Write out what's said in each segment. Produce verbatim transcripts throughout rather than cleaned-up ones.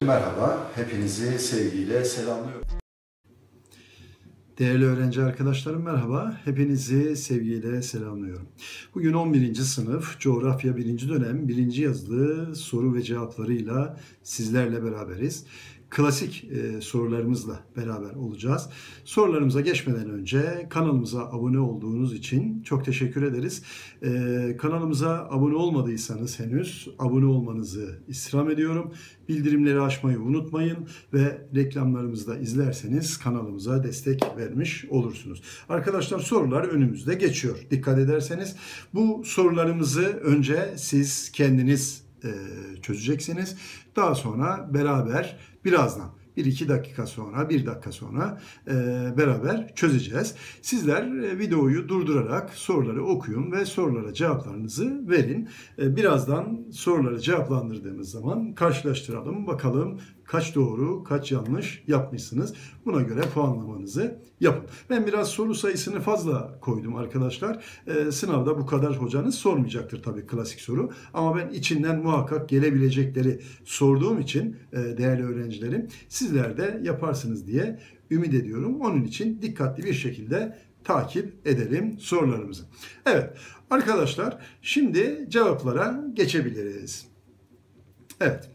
Merhaba, hepinizi sevgiyle selamlıyorum. Değerli öğrenci arkadaşlarım merhaba, hepinizi sevgiyle selamlıyorum. Bugün on birinci sınıf coğrafya birinci dönem birinci yazılı soru ve cevaplarıyla sizlerle beraberiz. Klasik e, sorularımızla beraber olacağız. Sorularımıza geçmeden önce kanalımıza abone olduğunuz için çok teşekkür ederiz. E, kanalımıza abone olmadıysanız henüz abone olmanızı istirham ediyorum. Bildirimleri açmayı unutmayın ve reklamlarımızı da izlerseniz kanalımıza destek vermiş olursunuz. Arkadaşlar sorular önümüzde geçiyor. Dikkat ederseniz bu sorularımızı önce siz kendiniz e, çözeceksiniz. Daha sonra beraber birazdan bir iki dakika sonra, bir dakika sonra e, beraber çözeceğiz. Sizler e, videoyu durdurarak soruları okuyun ve sorulara cevaplarınızı verin. E, birazdan soruları cevaplandırdığımız zaman karşılaştıralım. Bakalım kaç doğru, kaç yanlış yapmışsınız. Buna göre puanlamanızı yapın. Ben biraz soru sayısını fazla koydum arkadaşlar. E, sınavda bu kadar hocanız sormayacaktır tabii klasik soru. Ama ben içinden muhakkak gelebilecekleri sorduğum için e, değerli öğrencilerim sizler de yaparsınız diye ümit ediyorum. Onun için dikkatli bir şekilde takip edelim sorularımızı. Evet arkadaşlar şimdi cevaplara geçebiliriz. Evet.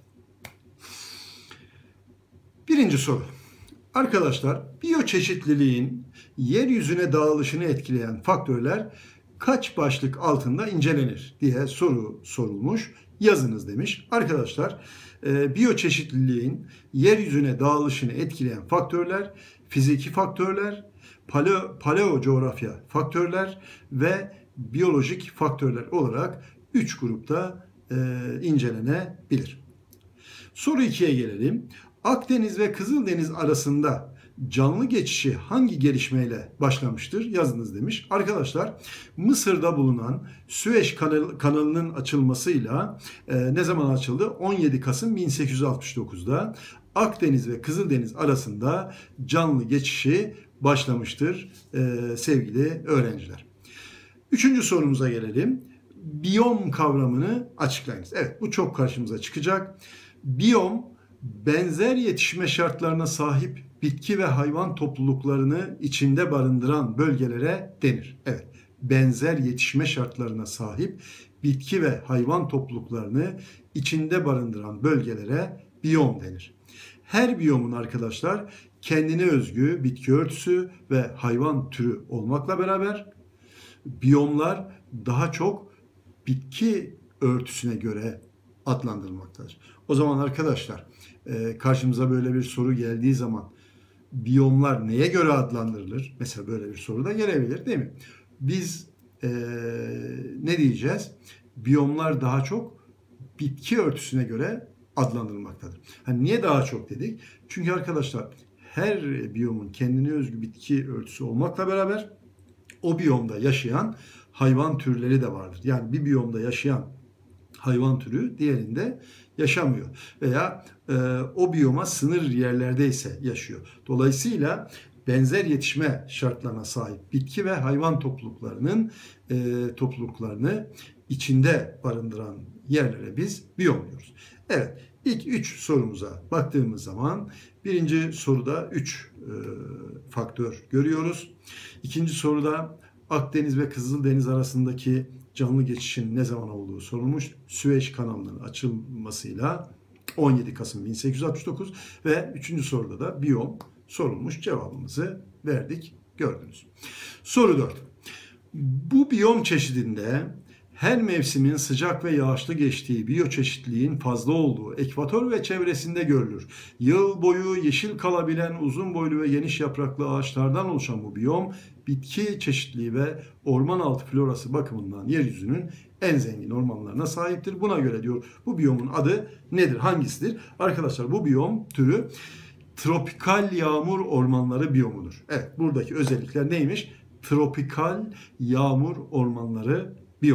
Birinci soru. Arkadaşlar biyoçeşitliliğin yeryüzüne dağılışını etkileyen faktörler kaç başlık altında incelenir diye soru sorulmuş. Yazınız demiş. Arkadaşlar e, biyoçeşitliliğin yeryüzüne dağılışını etkileyen faktörler, fiziki faktörler, paleo, paleo coğrafya faktörler ve biyolojik faktörler olarak üç grupta e, incelenebilir. Soru ikiye gelelim. Akdeniz ve Kızıldeniz arasında canlı geçişi hangi gelişmeyle başlamıştır? Yazınız demiş. Arkadaşlar Mısır'da bulunan Süveyş kanal, kanalının açılmasıyla e, ne zaman açıldı? on yedi Kasım bin sekiz yüz altmış dokuzda Akdeniz ve Kızıldeniz arasında canlı geçişi başlamıştır e, sevgili öğrenciler. Üçüncü sorumuza gelelim. Biyom kavramını açıklayınız. Evet bu çok karşımıza çıkacak. Biyom benzer yetişme şartlarına sahip bitki ve hayvan topluluklarını içinde barındıran bölgelere denir. Evet, benzer yetişme şartlarına sahip bitki ve hayvan topluluklarını içinde barındıran bölgelere biyom denir. Her biyomun arkadaşlar kendine özgü bitki örtüsü ve hayvan türü olmakla beraber biyomlar daha çok bitki örtüsüne göre adlandırılmaktadır. O zaman arkadaşlar karşımıza böyle bir soru geldiği zaman biyomlar neye göre adlandırılır? Mesela böyle bir soru da gelebilir değil mi? Biz e, ne diyeceğiz? Biyomlar daha çok bitki örtüsüne göre adlandırılmaktadır. Hani niye daha çok dedik? Çünkü arkadaşlar her biyomun kendine özgü bitki örtüsü olmakla beraber o biyomda yaşayan hayvan türleri de vardır. Yani bir biyomda yaşayan hayvan türü diğerinde yaşamıyor veya e, o biyoma sınır yerlerde ise yaşıyor. Dolayısıyla benzer yetişme şartlarına sahip bitki ve hayvan topluluklarının e, topluluklarını içinde barındıran yerlere biz biyom diyoruz. Evet, ilk üç sorumuza baktığımız zaman birinci soruda üç e, faktör görüyoruz. İkinci soruda Akdeniz ve Kızıldeniz arasındaki canlı geçişin ne zaman olduğu sorulmuş. Süveyş kanalının açılmasıyla on yedi Kasım bin sekiz yüz altmış dokuz ve üçüncü soruda da biyom sorulmuş. Cevabımızı verdik, gördünüz. Soru dört. Bu biyom çeşidinde her mevsimin sıcak ve yağışlı geçtiği biyoçeşitliliğin fazla olduğu ekvator ve çevresinde görülür. Yıl boyu yeşil kalabilen uzun boylu ve geniş yapraklı ağaçlardan oluşan bu biyom, bitki çeşitliliği ve orman altı florası bakımından yeryüzünün en zengin ormanlarına sahiptir. Buna göre diyor bu biyomun adı nedir? Hangisidir? Arkadaşlar bu biyom türü tropikal yağmur ormanları biyomudur. Evet buradaki özellikler neymiş? Tropikal yağmur ormanları biyom.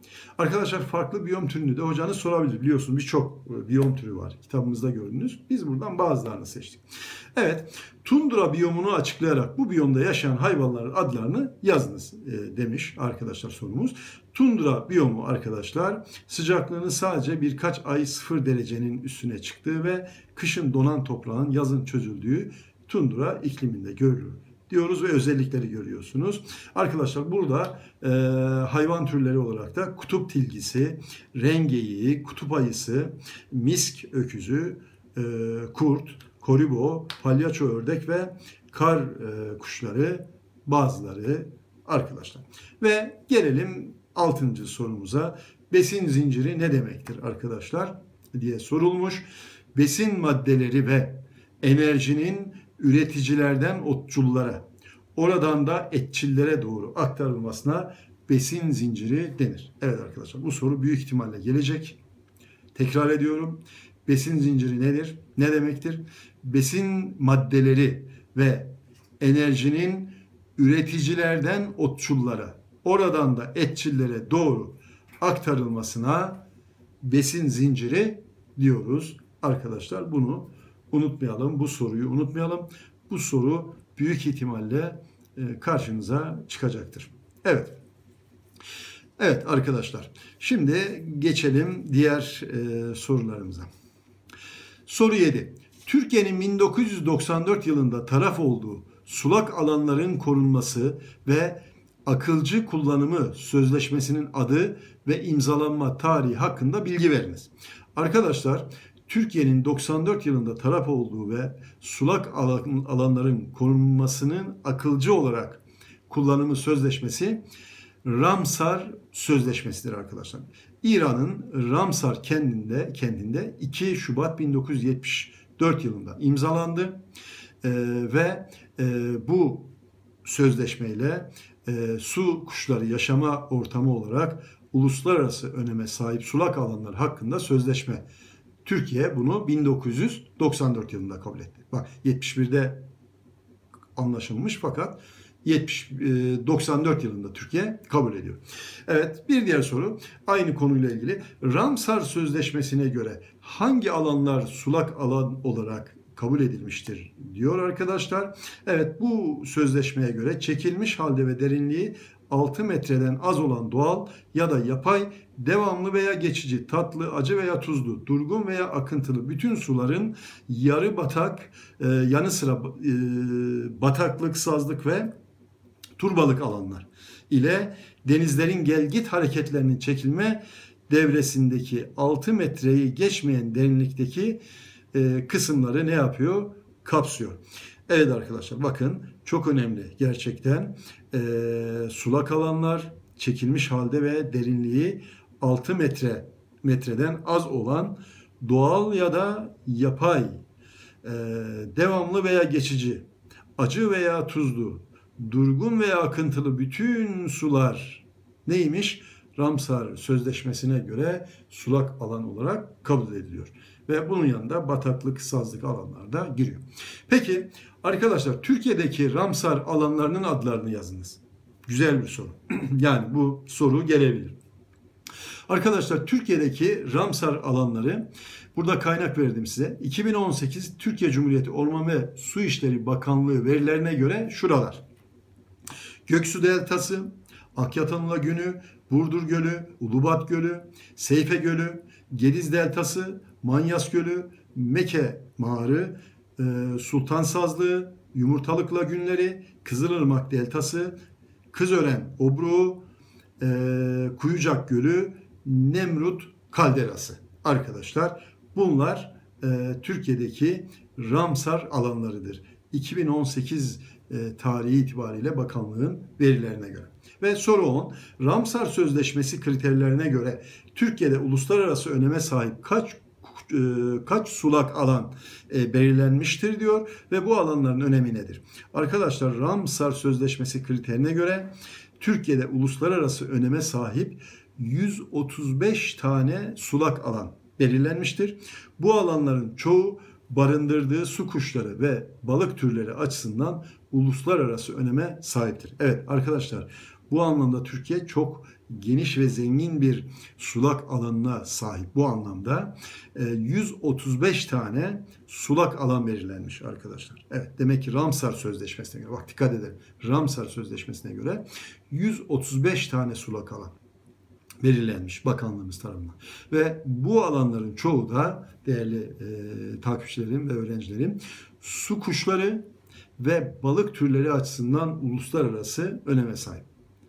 Arkadaşlar farklı biyom türünü de hocanız sorabilir. Biliyorsunuz birçok biyom türü var. Kitabımızda gördünüz. Biz buradan bazılarını seçtik. Evet, tundra biyomunu açıklayarak bu biyomda yaşayan hayvanların adlarını yazınız e, demiş arkadaşlar sorumuz. Tundra biyomu arkadaşlar sıcaklığının sadece birkaç ay sıfır derecenin üstüne çıktığı ve kışın donan toprağın yazın çözüldüğü tundra ikliminde görülür diyoruz ve özellikleri görüyorsunuz. Arkadaşlar burada e, hayvan türleri olarak da kutup tilkisi, rengeyi, kutup ayısı, misk öküzü, e, kurt, koribo, palyaço ördek ve kar e, kuşları bazıları arkadaşlar. Ve gelelim altıncı sorumuza. Besin zinciri ne demektir arkadaşlar diye sorulmuş. Besin maddeleri ve enerjinin üreticilerden otçullara, oradan da etçillere doğru aktarılmasına besin zinciri denir. Evet arkadaşlar, bu soru büyük ihtimalle gelecek. Tekrar ediyorum. Besin zinciri nedir? Ne demektir? Besin maddeleri ve enerjinin üreticilerden otçullara, oradan da etçillere doğru aktarılmasına besin zinciri diyoruz. Arkadaşlar bunu unutmayalım, bu soruyu unutmayalım. Bu soru büyük ihtimalle karşınıza çıkacaktır. Evet. Evet arkadaşlar. Şimdi geçelim diğer e, sorularımıza. Soru yedi. Türkiye'nin bin dokuz yüz doksan dört yılında taraf olduğu sulak alanların korunması ve akılcı kullanımı sözleşmesinin adı ve imzalanma tarihi hakkında bilgi veriniz. Arkadaşlar, Türkiye'nin doksan dört yılında taraf olduğu ve sulak alanların korunmasının akılcı olarak kullanımı sözleşmesi Ramsar Sözleşmesi'dir arkadaşlar. İran'ın Ramsar kendinde, kendinde iki Şubat bin dokuz yüz yetmiş dört yılında imzalandı ee, ve e, bu sözleşmeyle e, su kuşları yaşama ortamı olarak uluslararası öneme sahip sulak alanlar hakkında sözleşme. Türkiye bunu bin dokuz yüz doksan dört yılında kabul etti. Bak yetmiş birde anlaşılmış fakat yetmiş, doksan dört yılında Türkiye kabul ediyor. Evet, bir diğer soru aynı konuyla ilgili. Ramsar Sözleşmesi'ne göre hangi alanlar sulak alan olarak kabul edilmiştir diyor arkadaşlar. Evet, bu sözleşmeye göre çekilmiş halde ve derinliği altı metreden az olan doğal ya da yapay, devamlı veya geçici, tatlı, acı veya tuzlu, durgun veya akıntılı bütün suların yarı batak, e, yanı sıra e, bataklık, sazlık ve turbalık alanlar ile denizlerin gelgit hareketlerinin çekilme devresindeki altı metreyi geçmeyen derinlikteki e, kısımları ne yapıyor? Kapsıyor. Evet arkadaşlar, bakın çok önemli gerçekten e, sulak alanlar, çekilmiş halde ve derinliği altı metre metreden az olan doğal ya da yapay, e, devamlı veya geçici, acı veya tuzlu, durgun veya akıntılı bütün sular neymiş? Ramsar Sözleşmesi'ne göre sulak alan olarak kabul ediliyor. Ve bunun yanında bataklık, sazlık alanlar da giriyor. Peki arkadaşlar, Türkiye'deki Ramsar alanlarının adlarını yazınız. Güzel bir soru. Yani bu soru gelebilir. Arkadaşlar, Türkiye'deki Ramsar alanları, burada kaynak verdim size. iki bin on sekiz Türkiye Cumhuriyeti Orman ve Su İşleri Bakanlığı verilerine göre şuralar: Göksu Deltası, Akyatan Lagünü, Burdur Gölü, Ulubat Gölü, Seyfe Gölü, Gediz Deltası, Manyas Gölü, Meke Mağarı, Sultan Sazlığı, Yumurtalık Lagünleri, Kızılırmak Deltası, Kızören Obruğu, Kuyucak Gölü, Nemrut Kalderası. Arkadaşlar, bunlar Türkiye'deki Ramsar alanlarıdır. iki bin on sekiz tarihi itibariyle bakanlığın verilerine göre. Ve soru on. Ramsar Sözleşmesi kriterlerine göre Türkiye'de uluslararası öneme sahip kaç kaç sulak alan belirlenmiştir diyor ve bu alanların önemi nedir? Arkadaşlar, Ramsar Sözleşmesi kriterine göre Türkiye'de uluslararası öneme sahip yüz otuz beş tane sulak alan belirlenmiştir. Bu alanların çoğu barındırdığı su kuşları ve balık türleri açısından uluslararası öneme sahiptir. Evet arkadaşlar, bu anlamda Türkiye çok geniş ve zengin bir sulak alanına sahip bu anlamda yüz otuz beş tane sulak alan belirlenmiş arkadaşlar. Evet, demek ki Ramsar Sözleşmesi'ne göre, bak dikkat edin, Ramsar Sözleşmesi'ne göre yüz otuz beş tane sulak alan belirlenmiş bakanlığımız tarafından. Ve bu alanların çoğu da değerli e, takipçilerim ve öğrencilerim su kuşları ve balık türleri açısından uluslararası öneme sahip.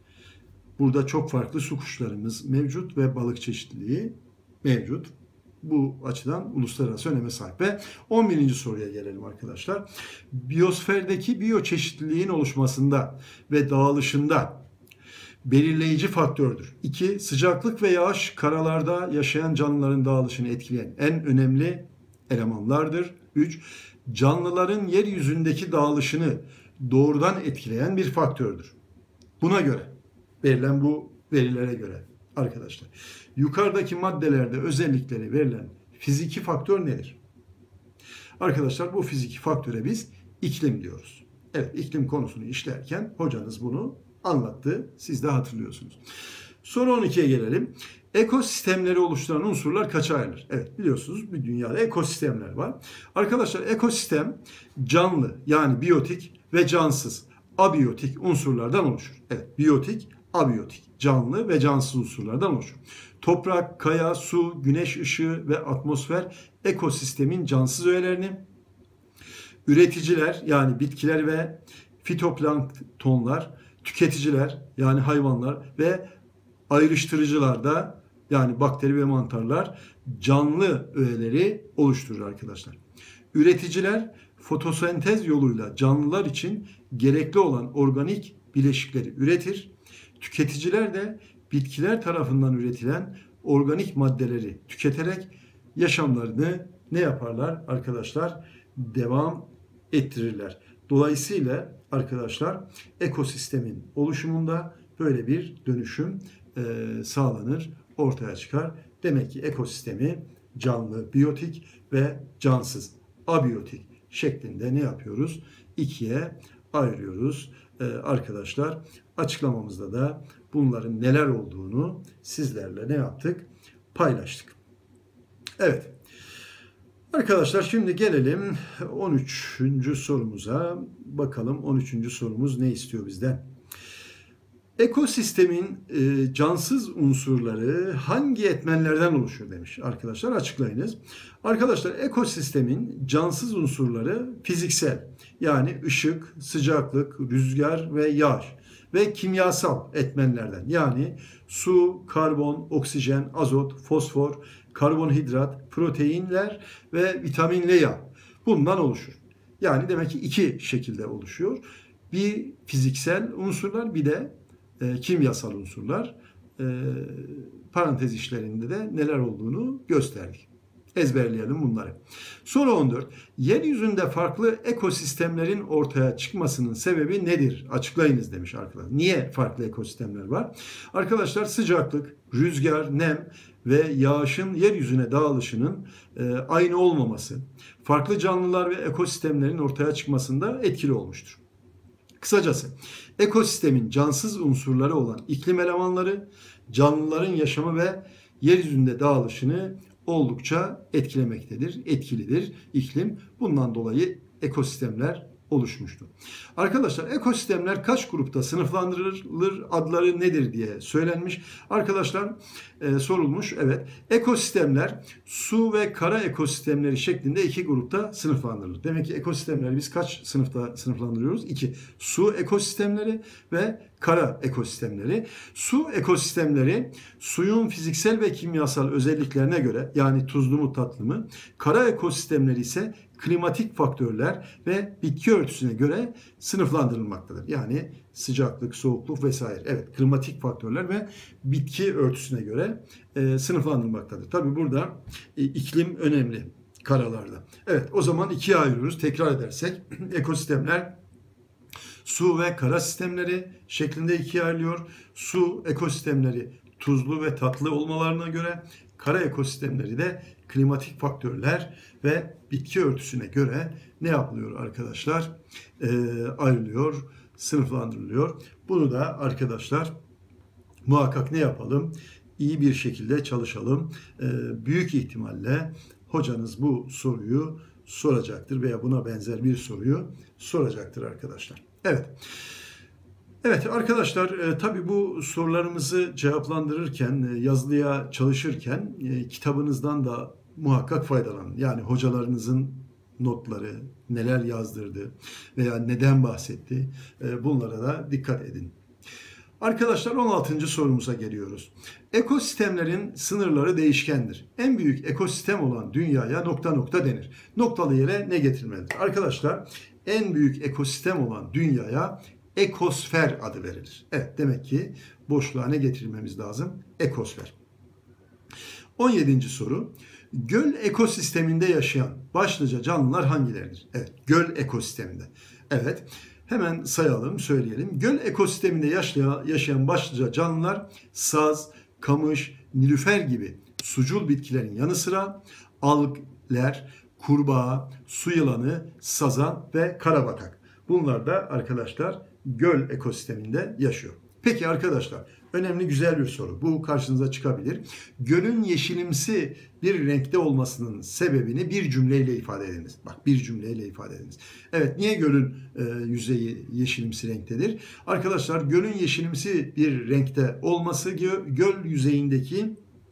Burada çok farklı su kuşlarımız mevcut ve balık çeşitliliği mevcut. Bu açıdan uluslararası öneme sahip. Ve on birinci soruya gelelim arkadaşlar. Biyosferdeki biyoçeşitliliğin oluşmasında ve dağılışında belirleyici faktördür. iki. Sıcaklık ve yağış karalarda yaşayan canlıların dağılışını etkileyen en önemli elemanlardır. üç. Canlıların yeryüzündeki dağılışını doğrudan etkileyen bir faktördür. Buna göre, verilen bu verilere göre arkadaşlar, yukarıdaki maddelerde özellikleri verilen fiziki faktör nedir? Arkadaşlar, bu fiziki faktöre biz iklim diyoruz. Evet, iklim konusunu işlerken hocanız bunu anlattı. Siz de hatırlıyorsunuz. Soru on ikiye gelelim. Ekosistemleri oluşturan unsurlar kaça ayrılır? Evet, biliyorsunuz bir dünyada ekosistemler var. Arkadaşlar, ekosistem canlı yani biyotik ve cansız abiyotik unsurlardan oluşur. Evet, biyotik, abiyotik, canlı ve cansız unsurlardan oluşur. Toprak, kaya, su, güneş ışığı ve atmosfer ekosistemin cansız öğelerini, üreticiler yani bitkiler ve fitoplanktonlar, tüketiciler yani hayvanlar ve ayrıştırıcılar da yani bakteri ve mantarlar canlı öğeleri oluşturur arkadaşlar. Üreticiler fotosentez yoluyla canlılar için gerekli olan organik bileşikleri üretir. Tüketiciler de bitkiler tarafından üretilen organik maddeleri tüketerek yaşamlarını ne yaparlar arkadaşlar? Devam ettirirler. Dolayısıyla arkadaşlar ekosistemin oluşumunda böyle bir dönüşüm e, sağlanır, ortaya çıkar. Demek ki ekosistemi canlı, biyotik ve cansız, abiyotik şeklinde ne yapıyoruz? İkiye ayırıyoruz e, arkadaşlar. Açıklamamızda da bunların neler olduğunu sizlerle ne yaptık? Paylaştık. Evet. Arkadaşlar, şimdi gelelim on üçüncü sorumuza. Bakalım on üçüncü sorumuz ne istiyor bizden? Ekosistemin e, cansız unsurları hangi etmenlerden oluşur demiş arkadaşlar, açıklayınız. Arkadaşlar, ekosistemin cansız unsurları fiziksel yani ışık, sıcaklık, rüzgar ve yağış ve kimyasal etmenlerden yani su, karbon, oksijen, azot, fosfor, karbonhidrat, proteinler ve vitaminli yağ bundan oluşur. Yani demek ki iki şekilde oluşuyor. Bir fiziksel unsurlar, bir de e, kimyasal unsurlar. E, parantez işlerinde de neler olduğunu gösterdik. Ezberleyelim bunları. Soru on dört. Yeryüzünde farklı ekosistemlerin ortaya çıkmasının sebebi nedir? Açıklayınız demiş arkadaşlar. Niye farklı ekosistemler var? Arkadaşlar, sıcaklık, rüzgar, nem ve yağışın yeryüzüne dağılışının e, aynı olmaması farklı canlılar ve ekosistemlerin ortaya çıkmasında etkili olmuştur. Kısacası ekosistemin cansız unsurları olan iklim elemanları canlıların yaşamı ve yeryüzünde dağılışını oldukça etkilemektedir, etkilidir iklim. Bundan dolayı ekosistemler oluşmuştur. Arkadaşlar, ekosistemler kaç grupta sınıflandırılır, adları nedir diye söylenmiş. Arkadaşlar e, sorulmuş. Evet, ekosistemler su ve kara ekosistemleri şeklinde iki grupta sınıflandırılır. Demek ki ekosistemleri biz kaç sınıfta sınıflandırıyoruz? İki. Su ekosistemleri ve kara ekosistemleri. Su ekosistemleri suyun fiziksel ve kimyasal özelliklerine göre yani tuzlu mu tatlı mı, kara ekosistemleri ise klimatik faktörler ve bitki örtüsüne göre sınıflandırılmaktadır. Yani sıcaklık, soğukluk vesaire. Evet, klimatik faktörler ve bitki örtüsüne göre e, sınıflandırılmaktadır. Tabii burada e, iklim önemli karalarda. Evet, o zaman ikiye ayırıyoruz. Tekrar edersek ekosistemler su ve kara sistemleri şeklinde ikiye ayrılıyor. Su ekosistemleri tuzlu ve tatlı olmalarına göre, kara ekosistemleri de klimatik faktörler ve bitki örtüsüne göre ne yapılıyor arkadaşlar? E, ayrılıyor, sınıflandırılıyor. Bunu da arkadaşlar muhakkak ne yapalım? İyi bir şekilde çalışalım. Ee, büyük ihtimalle hocanız bu soruyu soracaktır veya buna benzer bir soruyu soracaktır arkadaşlar. Evet. Evet arkadaşlar, e, tabii bu sorularımızı cevaplandırırken, e, yazılıya çalışırken e, kitabınızdan da muhakkak faydalanın. Yani hocalarınızın notları, neler yazdırdı veya neden bahsetti, e, bunlara da dikkat edin. Arkadaşlar on altıncı sorumuza geliyoruz. Ekosistemlerin sınırları değişkendir. En büyük ekosistem olan dünyaya nokta nokta denir. Noktalı yere ne getirilmelidir? Arkadaşlar en büyük ekosistem olan dünyaya ekosfer adı verilir. Evet, demek ki boşluğa ne getirmemiz lazım? Ekosfer. on yedinci soru. Göl ekosisteminde yaşayan başlıca canlılar hangileridir? Evet, göl ekosisteminde. Evet, hemen sayalım, söyleyelim. Göl ekosisteminde yaşayan, yaşayan başlıca canlılar saz, kamış, nilüfer gibi sucul bitkilerin yanı sıra algler, kurbağa, su yılanı, sazan ve karabatak. Bunlar da arkadaşlar göl ekosisteminde yaşıyor. Peki arkadaşlar, önemli güzel bir soru. Bu karşınıza çıkabilir. Gölün yeşilimsi bir renkte olmasının sebebini bir cümleyle ifade ediniz. Bak, bir cümleyle ifade ediniz. Evet, niye gölün e, yüzeyi yeşilimsi renktedir? Arkadaşlar, gölün yeşilimsi bir renkte olması göl, göl yüzeyindeki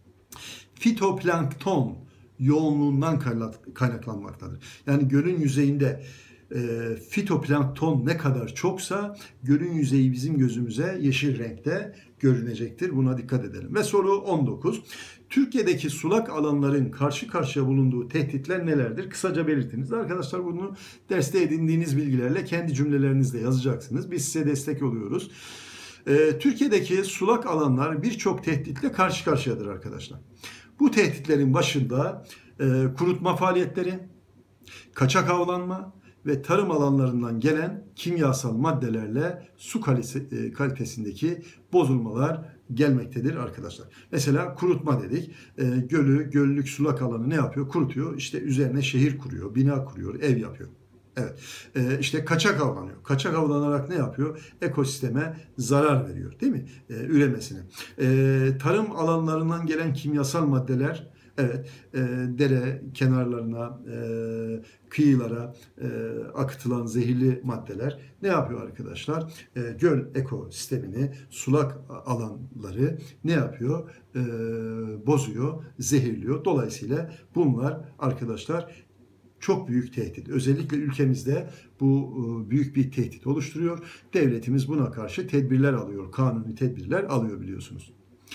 fitoplankton yoğunluğundan kaynaklanmaktadır. Yani gölün yüzeyinde E, fitoplankton ne kadar çoksa gölün yüzeyi bizim gözümüze yeşil renkte görünecektir. Buna dikkat edelim. Ve soru on dokuz. Türkiye'deki sulak alanların karşı karşıya bulunduğu tehditler nelerdir? Kısaca belirtiniz. Arkadaşlar, bunu derste edindiğiniz bilgilerle kendi cümlelerinizde yazacaksınız. Biz size destek oluyoruz. E, Türkiye'deki sulak alanlar birçok tehditle karşı karşıyadır arkadaşlar. Bu tehditlerin başında e, kurutma faaliyetleri, kaçak avlanma ve tarım alanlarından gelen kimyasal maddelerle su kalitesindeki bozulmalar gelmektedir arkadaşlar. Mesela kurutma dedik. E, gölü, göllük sulak alanı ne yapıyor? Kurutuyor. İşte üzerine şehir kuruyor, bina kuruyor, ev yapıyor. Evet. E, işte kaçak avlanıyor. Kaçak avlanarak ne yapıyor? Ekosisteme zarar veriyor, değil mi? E, üremesine. E, tarım alanlarından gelen kimyasal maddeler, evet, e, dere kenarlarına, e, kıyılara e, akıtılan zehirli maddeler ne yapıyor arkadaşlar? E, göl ekosistemini, sulak alanları ne yapıyor? E, bozuyor, zehirliyor. Dolayısıyla bunlar arkadaşlar çok büyük tehdit. Özellikle ülkemizde bu büyük bir tehdit oluşturuyor. Devletimiz buna karşı tedbirler alıyor, kanuni tedbirler alıyor biliyorsunuz.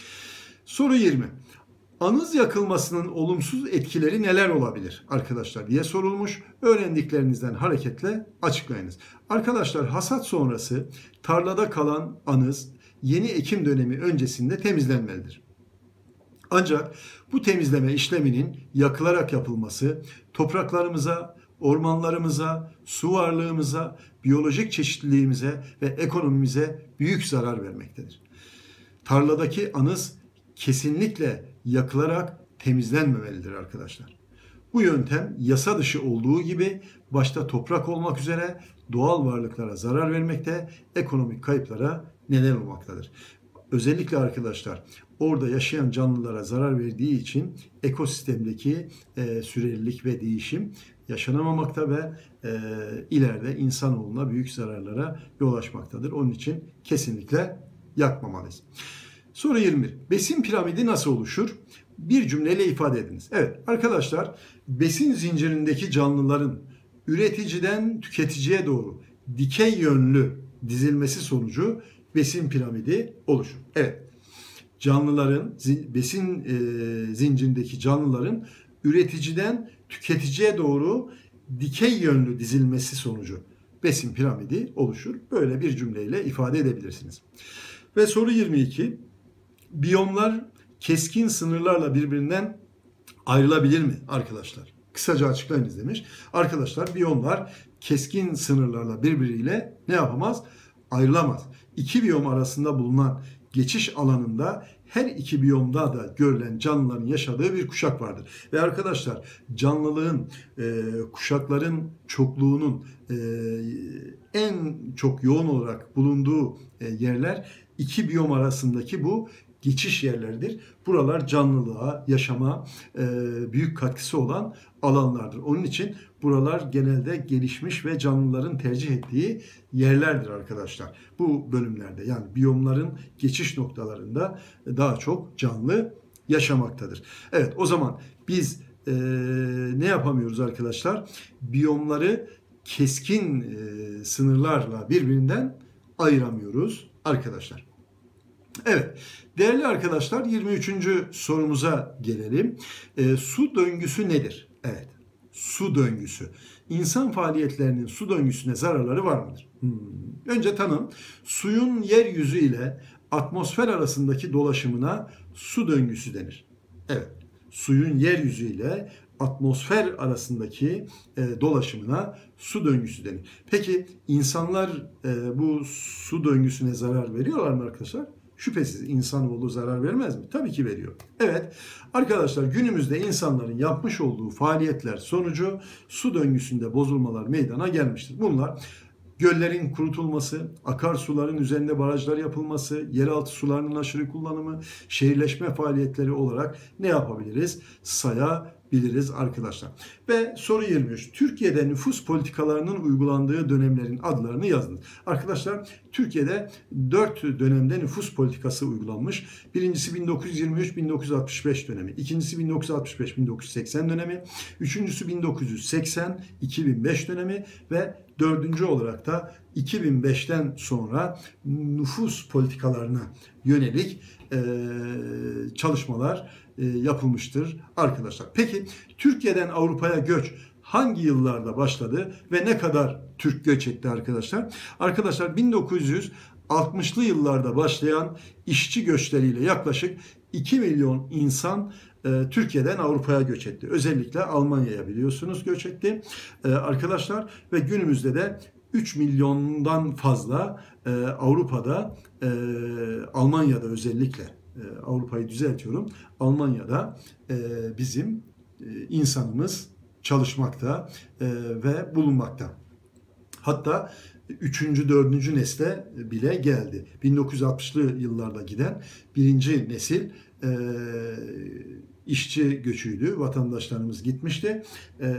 Soru yirmi. Anız yakılmasının olumsuz etkileri neler olabilir arkadaşlar diye sorulmuş. Öğrendiklerinizden hareketle açıklayınız. Arkadaşlar, hasat sonrası tarlada kalan anız yeni ekim dönemi öncesinde temizlenmelidir. Ancak bu temizleme işleminin yakılarak yapılması topraklarımıza, ormanlarımıza, su varlığımıza, biyolojik çeşitliliğimize ve ekonomimize büyük zarar vermektedir. Tarladaki anız kesinlikle yakılarak temizlenmemelidir arkadaşlar. Bu yöntem yasa dışı olduğu gibi başta toprak olmak üzere doğal varlıklara zarar vermekte, ekonomik kayıplara neden olmaktadır. Özellikle arkadaşlar, orada yaşayan canlılara zarar verdiği için ekosistemdeki e, sürelilik ve değişim yaşanamamakta ve e, ileride insanoğluna büyük zararlara yol açmaktadır. Onun için kesinlikle yakmamalıyız. Soru yirmi bir. Besin piramidi nasıl oluşur? Bir cümleyle ifade ediniz. Evet arkadaşlar, besin zincirindeki canlıların üreticiden tüketiciye doğru dikey yönlü dizilmesi sonucu besin piramidi oluşur. Evet, canlıların, besin e, zincirindeki canlıların üreticiden tüketiciye doğru dikey yönlü dizilmesi sonucu besin piramidi oluşur. Böyle bir cümleyle ifade edebilirsiniz. Ve soru yirmi iki. Biyomlar keskin sınırlarla birbirinden ayrılabilir mi arkadaşlar? Kısaca açıklayınız demiş. Arkadaşlar, biyomlar keskin sınırlarla birbiriyle ne yapamaz? Ayrılamaz. İki biyom arasında bulunan geçiş alanında her iki biyomda da görülen canlıların yaşadığı bir kuşak vardır. Ve arkadaşlar, canlılığın, e, kuşakların çokluğunun e, en çok yoğun olarak bulunduğu e, yerler iki biyom arasındaki bu geçiş yerleridir. Buralar canlılığa, yaşama e, büyük katkısı olan alanlardır. Onun için buralar genelde gelişmiş ve canlıların tercih ettiği yerlerdir arkadaşlar. Bu bölümlerde, yani biyomların geçiş noktalarında daha çok canlı yaşamaktadır. Evet, o zaman biz e, ne yapamıyoruz arkadaşlar? Biyomları keskin e, sınırlarla birbirinden ayıramıyoruz arkadaşlar. Evet, değerli arkadaşlar, yirmi üçüncü sorumuza gelelim. E, su döngüsü nedir? Evet, su döngüsü. İnsan faaliyetlerinin su döngüsüne zararları var mıdır? Hmm. Önce tanım. Suyun yeryüzü ile atmosfer arasındaki dolaşımına su döngüsü denir. Evet, suyun yeryüzü ile atmosfer arasındaki e, dolaşımına su döngüsü denir. Peki insanlar e, bu su döngüsüne zarar veriyorlar mı arkadaşlar? Şüphesiz insanoğlu zarar vermez mi? Tabii ki veriyor. Evet arkadaşlar, günümüzde insanların yapmış olduğu faaliyetler sonucu su döngüsünde bozulmalar meydana gelmiştir. Bunlar göllerin kurutulması, akarsuların üzerinde barajlar yapılması, yeraltı sularının aşırı kullanımı, şehirleşme faaliyetleri olarak ne yapabiliriz? Sayabiliriz arkadaşlar. Ve soru yirmi üç. Türkiye'de nüfus politikalarının uygulandığı dönemlerin adlarını yazınız. Arkadaşlar, Türkiye'de dört dönemde nüfus politikası uygulanmış. Birincisi bin dokuz yüz yirmi üç bin dokuz yüz altmış beş dönemi, ikincisi bin dokuz yüz altmış beş bin dokuz yüz seksen dönemi, üçüncüsü bin dokuz yüz seksen iki bin beş dönemi ve dördüncü olarak da iki bin beşten sonra nüfus politikalarına yönelik e, çalışmalar e, yapılmıştır arkadaşlar. Peki Türkiye'den Avrupa'ya göç hangi yıllarda başladı ve ne kadar Türk göç etti arkadaşlar? Arkadaşlar, bin dokuz yüz altmışlı yıllarda başlayan işçi göçleriyle yaklaşık iki milyon insan e, Türkiye'den Avrupa'ya göç etti. Özellikle Almanya'ya biliyorsunuz göç etti e, arkadaşlar ve günümüzde de üç milyondan fazla e, Avrupa'da, e, Almanya'da özellikle e, Avrupa'yı düzeltiyorum. Almanya'da e, bizim e, insanımız çalışmakta e, ve bulunmakta. Hatta üçüncü, dördüncü nesle bile geldi. bin dokuz yüz altmışlı yıllarda giden birinci nesil e, işçi göçüydü. Vatandaşlarımız gitmişti. E,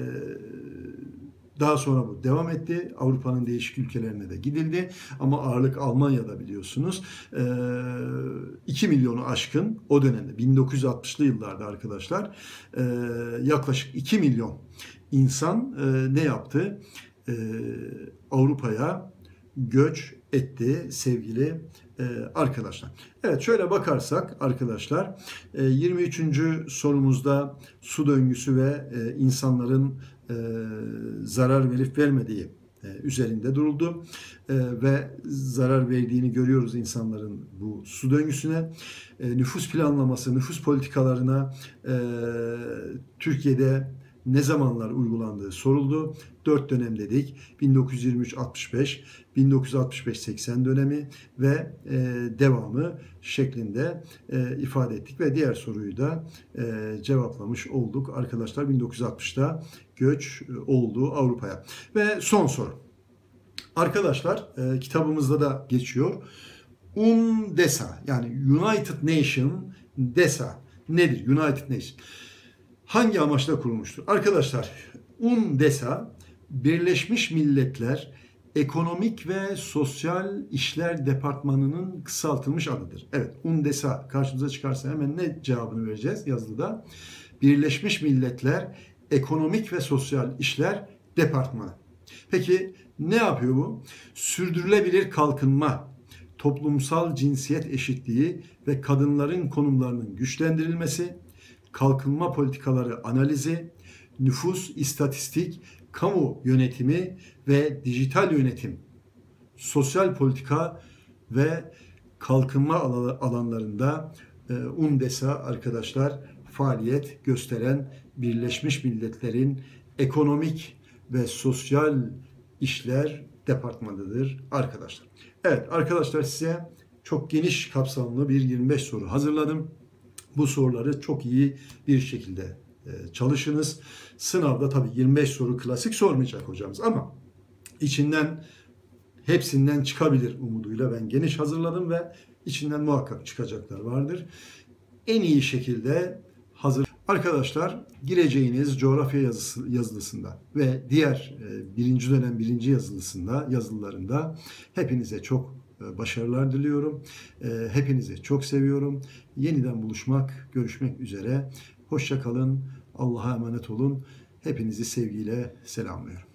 Daha sonra bu devam etti. Avrupa'nın değişik ülkelerine de gidildi. Ama ağırlık Almanya'da biliyorsunuz. E, iki milyonu aşkın o dönemde bin dokuz yüz altmışlı yıllarda arkadaşlar e, yaklaşık iki milyon insan e, ne yaptı? E, Avrupa'ya göç etti sevgili e, arkadaşlar. Evet, şöyle bakarsak arkadaşlar, e, yirmi üçüncü sorumuzda su döngüsü ve e, insanların e, zarar verip vermediği e, üzerinde duruldu e, ve zarar verdiğini görüyoruz insanların bu su döngüsüne. E, nüfus planlaması, nüfus politikalarına e, Türkiye'de ne zamanlar uygulandığı soruldu. Dört dönem dedik. bin dokuz yüz yirmi üç altmış beş, bin dokuz yüz altmış beş seksen dönemi ve e, devamı şeklinde e, ifade ettik ve diğer soruyu da e, cevaplamış olduk. Arkadaşlar, bin dokuz yüz altmışta göç e, oldu Avrupa'ya. Ve son soru. Arkadaşlar, e, kitabımızda da geçiyor. UNDESA, yani United Nation DESA nedir? United Nation hangi amaçla kurulmuştur? Arkadaşlar, UNDESA Birleşmiş Milletler Ekonomik ve Sosyal İşler Departmanı'nın kısaltılmış adıdır. Evet, UNDESA karşımıza çıkarsa hemen ne cevabını vereceğiz yazılıda? Birleşmiş Milletler Ekonomik ve Sosyal İşler Departmanı. Peki ne yapıyor bu? Sürdürülebilir kalkınma, toplumsal cinsiyet eşitliği ve kadınların konumlarının güçlendirilmesi, kalkınma politikaları analizi, nüfus, istatistik, kamu yönetimi ve dijital yönetim, sosyal politika ve kalkınma alanlarında UNDESA arkadaşlar faaliyet gösteren Birleşmiş Milletler'in ekonomik ve sosyal işler departmanıdır arkadaşlar. Evet arkadaşlar, size çok geniş kapsamlı bir yirmi beş soru hazırladım. Bu soruları çok iyi bir şekilde çalışınız. Sınavda tabii yirmi beş soru klasik sormayacak hocamız ama içinden hepsinden çıkabilir umuduyla ben geniş hazırladım ve İçinden muhakkak çıkacaklar vardır. En iyi şekilde hazır. Arkadaşlar, gireceğiniz coğrafya yazısı, yazılısında ve diğer e, birinci dönem birinci yazılısında, yazılılarında hepinize çok e, başarılar diliyorum. E, hepinizi çok seviyorum. Yeniden buluşmak, görüşmek üzere. Hoşça kalın. Allah'a emanet olun. Hepinizi sevgiyle selamlıyorum.